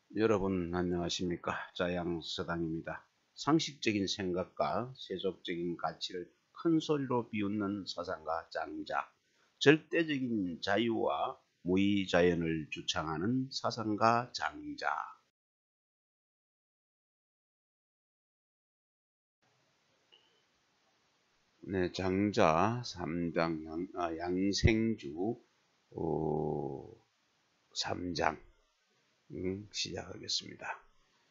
여러분 안녕하십니까? 자양서당입니다. 상식적인 생각과 세속적인 가치를 큰 소리로 비웃는 사상가 장자, 절대적인 자유와 무의자연을 주창하는 사상가 장자. 네, 장자 3장 양생주 3장 시작하겠습니다.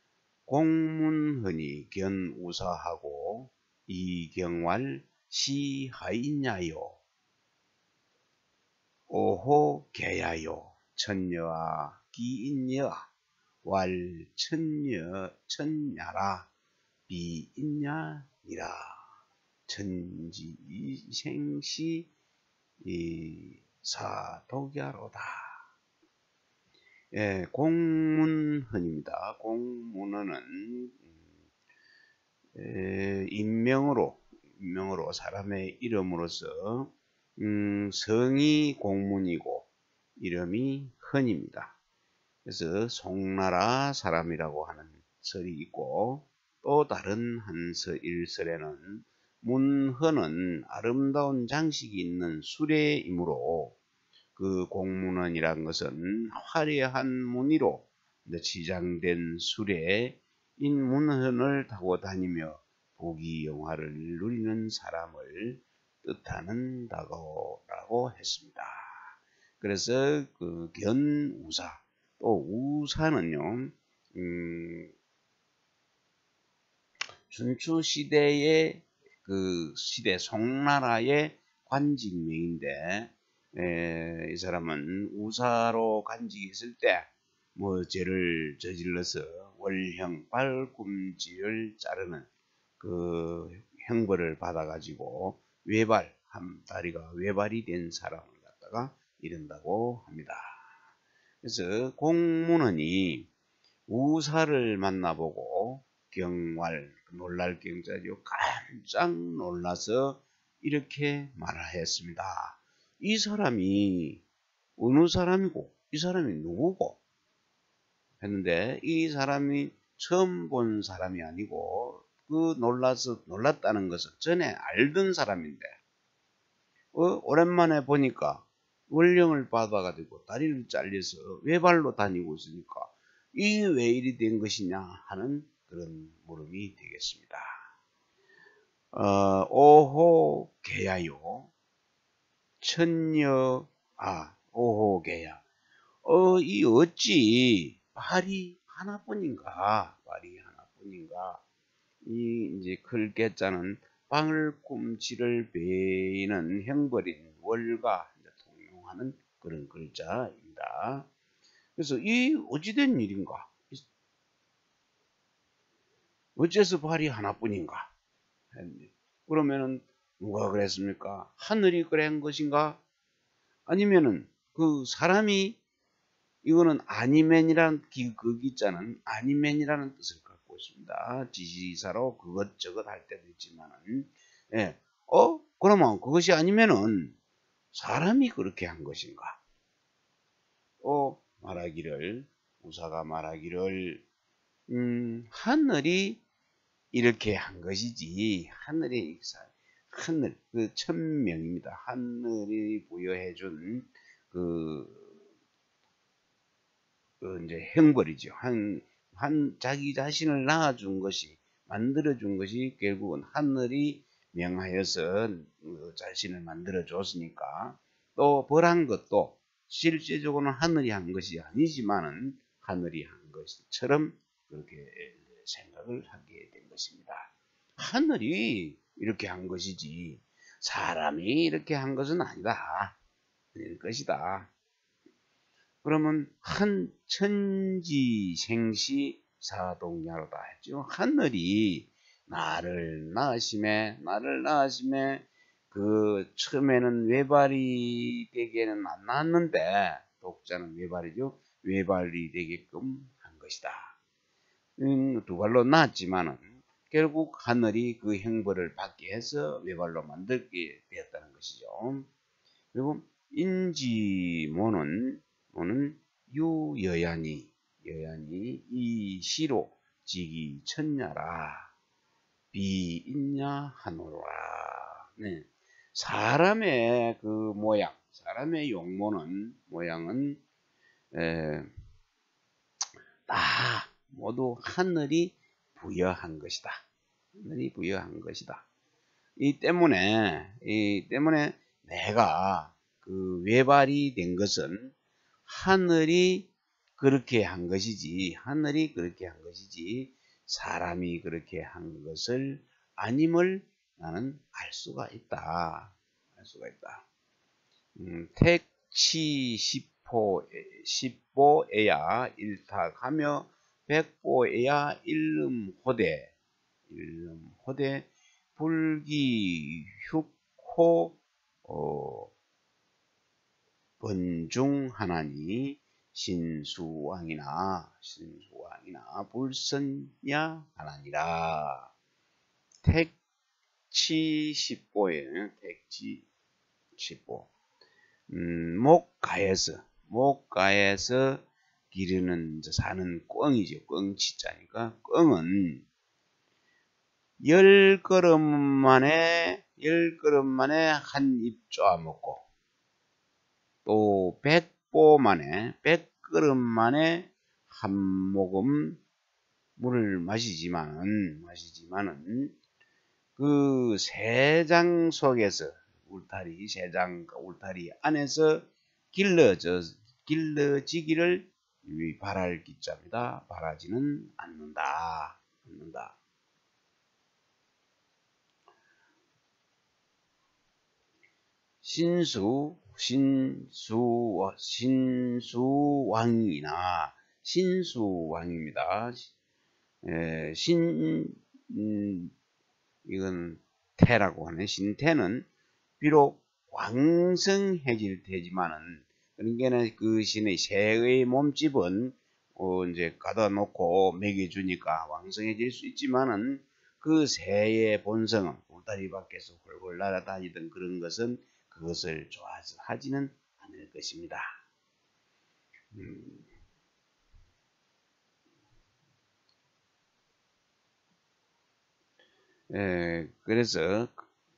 공문흔히 견우사하고 이경왈 시하있냐요. 오호 개야요. 천녀아 기있냐. 왈 천냐라 비있냐니라. 천지생시 사독야로다. 예, 공문흔입니다. 공문흔은 인명으로 사람의 이름으로서 성이 공문이고 이름이 흔입니다. 그래서 송나라 사람이라고 하는 설이 있고, 또 다른 한 일설에는 문흔은 아름다운 장식이 있는 수레이므로 그 공문흔이란 것은 화려한 무늬로 치장된 수레인 문흔을 타고 다니며 부귀영화를 누리는 사람을 뜻하는다고 했습니다. 그래서 그 견우사, 또 우사는요, 춘추 시대의 그 시대 송나라의 관직명인데, 이 사람은 우사로 관직이 있을 때 뭐 죄를 저질러서 월형 발꿈치를 자르는 그 형벌을 받아가지고 한 다리가 외발이 된 사람을 갖다가 이른다고 합니다. 그래서 공문흔이 우사를 만나보고 경왈, 놀랄 경자죠. 깜짝 놀라서 이렇게 말하였습니다. 이 사람이 어느 사람이고 이 사람이 누구고 했는데, 이 사람이 처음 본 사람이 아니고 그 놀랐다는 것은 전에 알던 사람인데, 오랜만에 보니까 월령을 받아가지고 다리를 잘려서 외발로 다니고 있으니까 이게 왜 이리 된 것이냐 하는 그런 물음이 되겠습니다. 오호 개야요. 오호 개야. 이 어찌 발이 하나뿐인가? 이 이제 글개자는 방울꿈치를 베이는 형벌인 월과 통용하는 그런 글자입니다. 그래서 이 어찌된 일인가? 어째서 발이 하나뿐인가? 그러면은 누가 그랬습니까? 하늘이 그런 것인가? 아니면은 그 사람이, 이거는 아니맨이라는 그 기자는 아니맨이라는 뜻을 갖고 있습니다. 지시사로 그것저것 할 때도 있지만은, 예, 그러면 그것이 아니면은 사람이 그렇게 한 것인가? 우사가 말하기를, 하늘이 이렇게 한 것이지, 하늘, 그 천명입니다. 하늘이 부여해준 이제 형벌이죠. 자기 자신을 낳아준 것이, 만들어준 것이 결국은 하늘이 명하여서 자신을 만들어줬으니까, 또 벌한 것도 실제적으로는 하늘이 한 것이 아니지만은 하늘이 한 것처럼 그렇게 생각을 하게 된 것입니다. 하늘이 이렇게 한 것이지 사람이 이렇게 한 것은 아니다. 일 것이다. 그러면 한 천지생시 사동야로다 했죠. 하늘이 나를 낳으심에 그 처음에는 외발이 되게는 안 낳았는데, 독자는 외발이죠. 외발이 되게끔 한 것이다. 두 발로 낳았지만은 결국 하늘이 그 형벌을 받게 해서 외발로 만들게 되었다는 것이죠. 그리고 인지모는 유여야니, 여연이 이 시로 지기 천냐라 비있냐 하노라. 네. 사람의 그 모양, 사람의 용모는 모양은 다 모두 하늘이 부여한 것이다. 하늘이 부여한 것이다. 이 때문에 내가 그 외발이 된 것은 하늘이 그렇게 한 것이지, 사람이 그렇게 한 것을 아님을 나는 알 수가 있다. 택치 십보에야 일탁하며 백보에야 일름호대 불기 흉호 번중하나니 신수왕이나 불선야 하나니라. 택치 십보에는 목가에서 기르는 사는 꿩이죠. 꿩치자니까 꿩은 10걸음 만에 한 입 쪼아먹고 또 100걸음 만에 한 모금 물을 마시지만은 그 세장 속에서 울타리 안에서 길러지기를 바랄 기자입니다. 바라지는 않는다. 신수왕입니다. 이건 태라고 하는 신태는 비록 왕성해질 테지만은 그러니까 그 신의 새의 몸집은 이제 가다 놓고 먹여주니까 왕성해질 수 있지만은 그 새의 본성은 울타리 밖에서 홀홀 날아다니던 그런 것은 그것을 좋아하지는 않을 것입니다. 그래서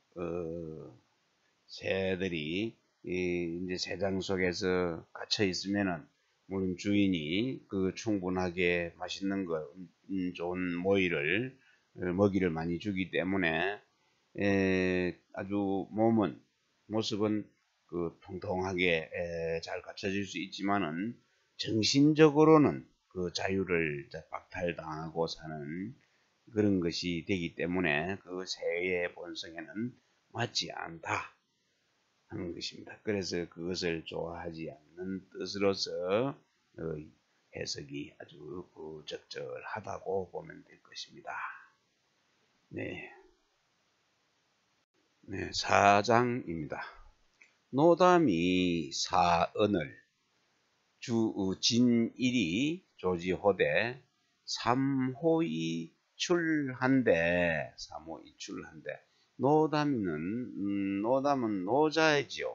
새들이 이제 새장 속에서 갇혀 있으면은 물론 주인이 그 충분하게 맛있는 거 좋은 먹이를 많이 주기 때문에 아주 모습은 그 통통하게 잘 갖춰질 수 있지만은 정신적으로는 그 자유를 박탈당하고 사는 그런 것이 되기 때문에 그 새의 본성에는 맞지 않다 하는 것입니다. 그래서 그것을 좋아하지 않는 뜻으로서 해석이 아주 적절하다고 보면 될 것입니다. 네, 4장입니다. 노담이 사언을 진일이 조지호대 삼호이 출한데 노담은 노자이지요.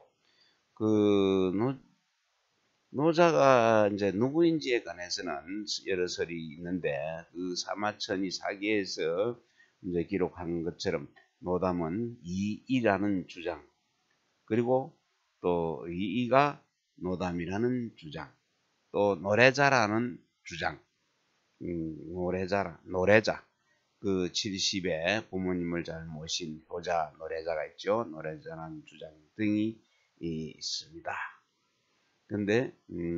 노자가 이제 누구인지에 관해서는 여러 설이 있는데 그 사마천이 사기에서 이제 기록한 것처럼 노담은 이이라는 주장, 그리고 또 이이가 노담이라는 주장, 또 노래자라는 주장, 노래자, 그 70에 부모님을 잘 모신 효자 노래자가 있죠. 노래자라는 주장 등이 있습니다. 근데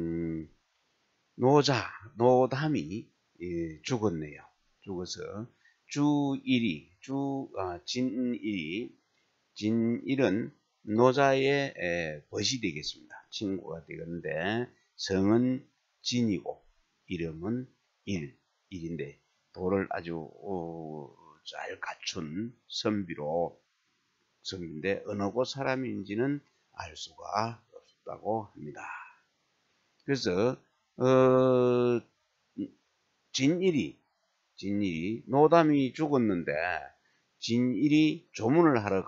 노담이 죽었네요. 죽어서 진일은 노자의 벗이 되겠습니다. 친구가 되겠는데 성은 진이고 이름은 일인데 도를 아주 잘 갖춘 선비인데 어느 곳 사람인지는 알 수가 없다고 합니다. 그래서 진일이 노담이 죽었는데 진일이 조문을 하러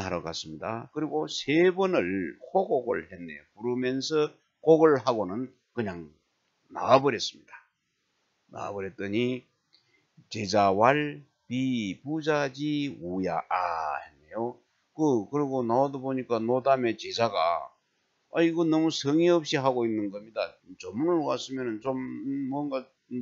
갔습니다. 그리고 3번을 호곡을 했네요. 부르면서 곡을 하고는 그냥 나와버렸습니다. 나와버렸더니 제자왈 비부자지 우야 했네요. 그리고 나와도 보니까 노담의 제자가 이거 너무 성의 없이 하고 있는 겁니다. 조문을 왔으면 좀 뭔가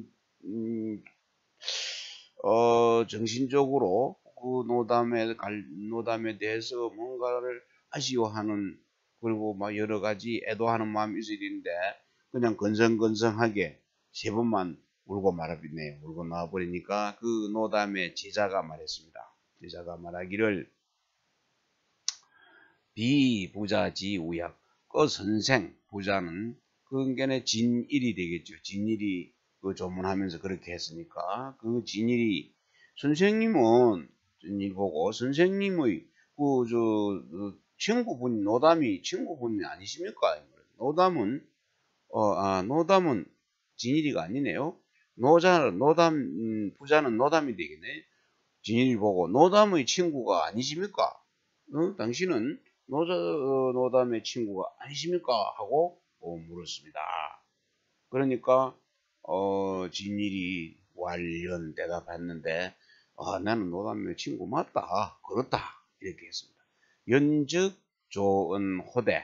정신적으로 그 노담에 대해서 뭔가를 아쉬워하는, 그리고 막 여러 가지 애도하는 마음이 있어야 되는데 그냥 건성건성하게 세 번만 울고 말아버리네요. 울고 나와버리니까 그 노담의 제자가 말했습니다. 제자가 말하기를 비부자지 우약. 그 선생, 부자는 그게는 진일이 되겠죠. 진일이 그 조문하면서 그렇게 했으니까 그 진일이, 선생님은 진일 보고 선생님의 친구분, 노담이 친구분이 아니십니까? 노담은 노담은 진일이가 아니네요. 부자는 노담이 되겠네. 진일이 보고 노담의 친구가 아니십니까? 당신은 노담의 친구가 아니십니까? 하고 물었습니다. 그러니까 진일이 완련 대답했는데 나는 노담의 친구 맞다. 그렇다. 이렇게 했습니다. 연즉 좋은 호대,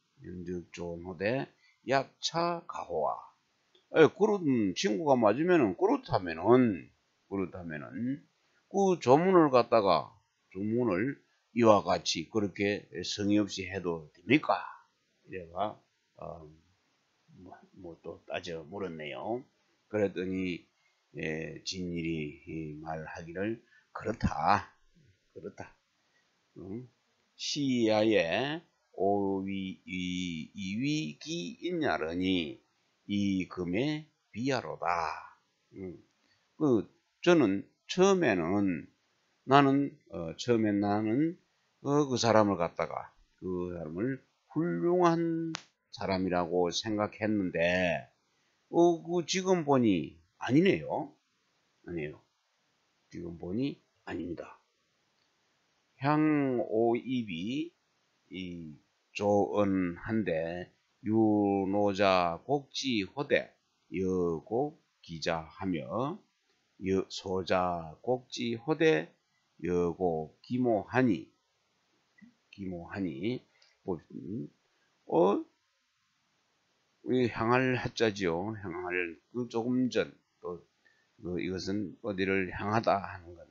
약차 가호와. 그런 친구가 맞으면은 그렇다면은 그 조문을 이와 같이 그렇게 성의 없이 해도 됩니까? 이래가 또 따져 물었네요. 그랬더니 진일이 말하기를 그렇다. 시야에 이위기 있냐르니 이 금의 비하로다. 저는 처음에는 나는 그 사람을 갖다가 그 사람을 훌륭한 사람이라고 생각했는데 지금 보니 아니네요. 지금 보니 아닙니다. 향오입이 조언한데 유노자 곡지 호대 여곡 기자하며 소자 곡지 호대 여곡 기모하니 향할 하자지요. 향할 조금 전, 또 이것은 어디를 향하다 하는 건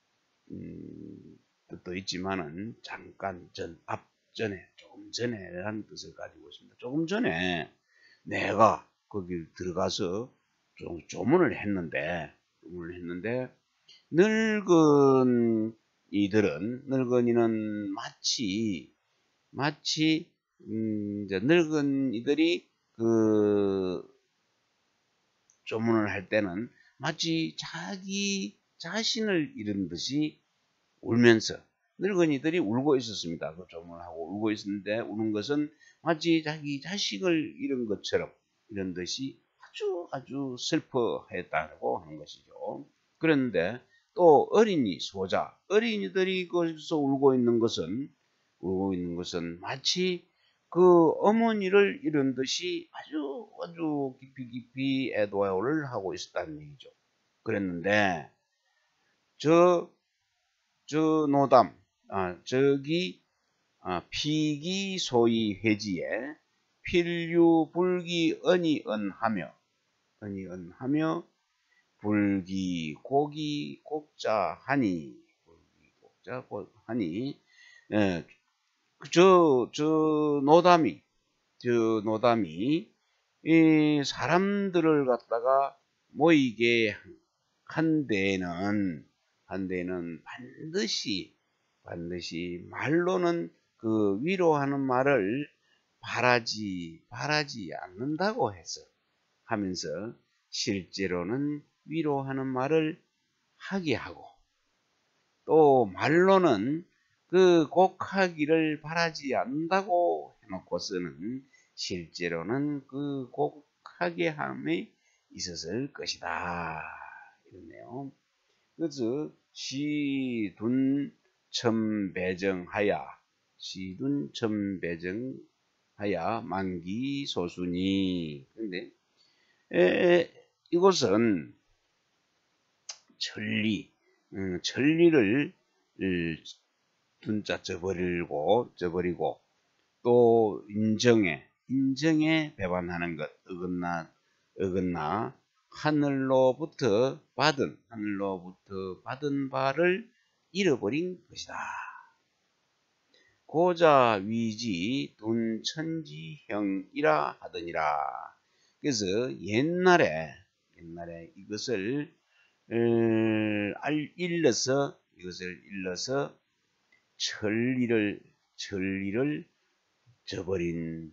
뜻도 있지만은 잠깐 전, 앞전에, 조금 전에라는 뜻을 가지고 있습니다. 조금 전에 내가 거기 들어가서 좀 조문을 했는데 늙은이는 마치 이제 늙은이들이 그 조문을 할 때는 마치 자기 자신을 잃은 듯이 울면서, 늙은이들이 울고 있었습니다. 그 조문을 하고 울고 있었는데 우는 것은 마치 자기 자식을 잃은 것처럼 이런 듯이 아주 슬퍼했다고 하는 것이죠. 그런데 또 어린이들이 거기서 울고 있는 것은 마치 그 어머니를 잃은 듯이 아주 깊이 애도를 하고 있었다는 얘기죠. 그랬는데 저 노담, 피기소위 회지에 필유불기 은이은하며 불기 곡자하니 노담이 이 사람들을 갖다가 모이게 한 데에는 반드시 말로는 그 위로하는 말을 바라지 않는다고 하면서 실제로는 위로하는 말을 하게 하고, 또 말로는 그 곡하기를 바라지 않는다고 해놓고서는 실제로는 그 곡하게 함에 있었을 것이다. 이러네요. 그래서 시둔첨배정하야, 하야 만기소순이. 근데 이것은 천리를 둔자 져버리고 또 인정에 배반하는 것, 어긋나 하늘로부터 받은 바를 잃어버린 것이다. 고자 위지 둔천지형이라 하더니라. 그래서 옛날에 이것을 일러서 천리를 저버린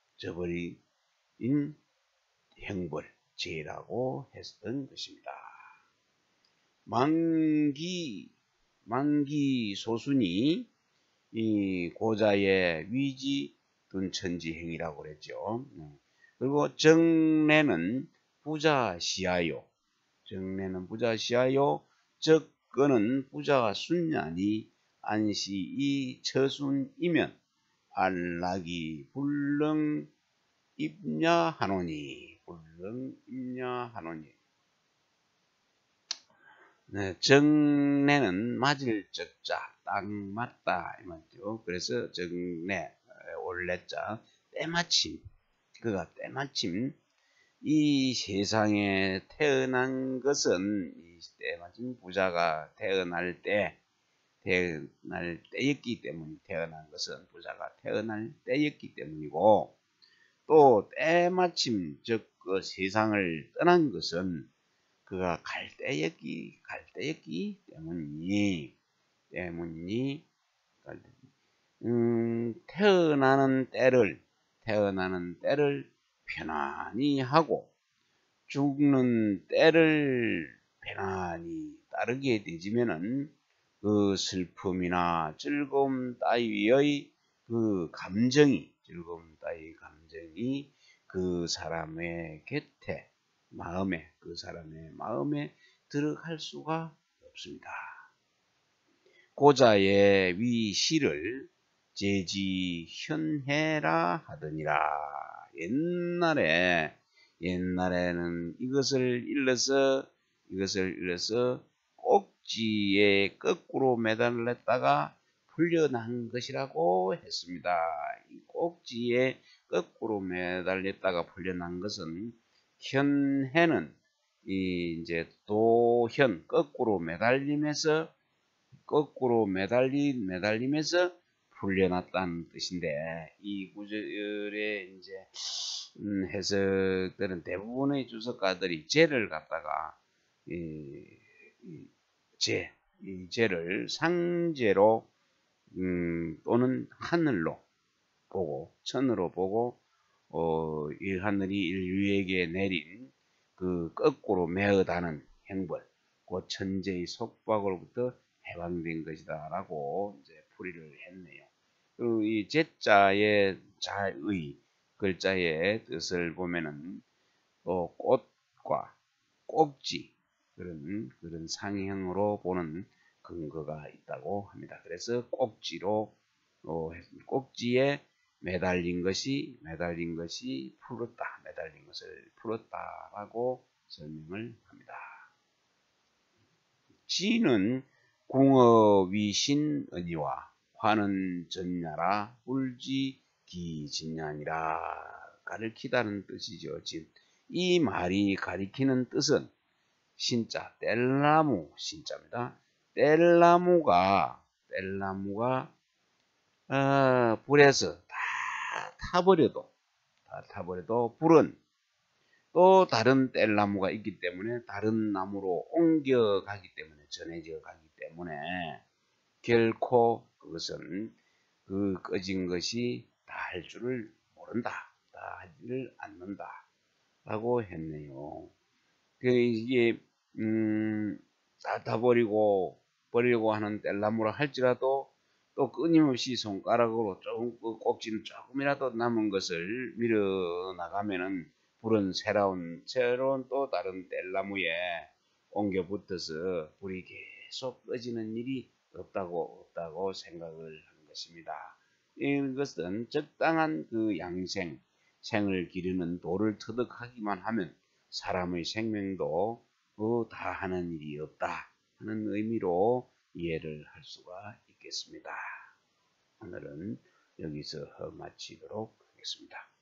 형벌, 죄라고 했던 것입니다. 만기 소순이 이 고자의 위지 둔천지행이라고 그랬죠. 그리고 정례는 부자시하요. 즉 그는 부자가 순냐니 안시이 처순이면 안락이 불능 입냐하노니. 네, 정례는 맞을 적자, 딱 맞다 이 말이죠. 그래서 정례, 올레자, 때마침, 그가 때마침 이 세상에 태어난 것은 때마침 부자가 태어날 때였기 때문에, 태어난 것은 부자가 태어날 때였기 때문이고, 또 때마침 즉 그 세상을 떠난 것은 그가 갈 때였기 때문이니 태어나는 때를 편안히 하고 죽는 때를 편안히 따르게 되지면은 그 슬픔이나 즐거움 따위의 그 감정이 그 사람의 곁에 그 사람의 마음에 들어갈 수가 없습니다. 고자의 위시를 제지현해라 하더니라. 옛날에는 이것을 일러서 꼭지에 거꾸로 매달렸다가 풀려난 것이라고 했습니다. 이 꼭지에 거꾸로 매달렸다가 풀려난 것은 현해는 이제 도현 거꾸로 매달리면서 풀려났다는 뜻인데, 이 구절의 이제 해석들은 대부분의 주석가들이 죄를 갖다가 이 죄를 상죄로 또는 하늘로 보고 천으로 보고 이 하늘이 인류에게 내린 그 거꾸로 매어다는 형벌, 그 천재의 속박으로부터 해방된 것이다 라고 이제 풀이를 했네요. 이 제자의 자의 글자의 뜻을 보면은 꽃과 꼭지 그런 상형으로 보는 근거가 있다고 합니다. 그래서 꼭지에 매달린 것이 매달린 것을 풀었다라고 설명을 합니다. 지는 궁어위신언니와 화는 전야라 울지기진냐니라 가리키다는 뜻이죠. 이 말이 가리키는 뜻은 신자 뗄나무 신자입니다. 뗄나무가 불에서 다 타버려도 불은 또 다른 뗄나무가 있기 때문에 다른 나무로 전해져 가기 때문에 결코 그것은 그 꺼진 것이 다 할 줄을 모른다, 다 하지를 않는다 라고 했네요. 이게 다 타버리고 버리려고 하는 뗄나무라 할지라도 또 끊임없이 손가락으로 그 꼭지는 조금이라도 남은 것을 밀어 나가면은 불은 새로운 또 다른 뗄나무에 옮겨 붙어서 불이 계속 꺼지는 일이 없다고 생각을 한 것입니다. 이것은 적당한 그 양생, 생을 기르는 도를 터득하기만 하면 사람의 생명도 다하는 일이 없다 하는 의미로 이해를 할 수가 있겠습니다. 오늘은 여기서 마치도록 하겠습니다.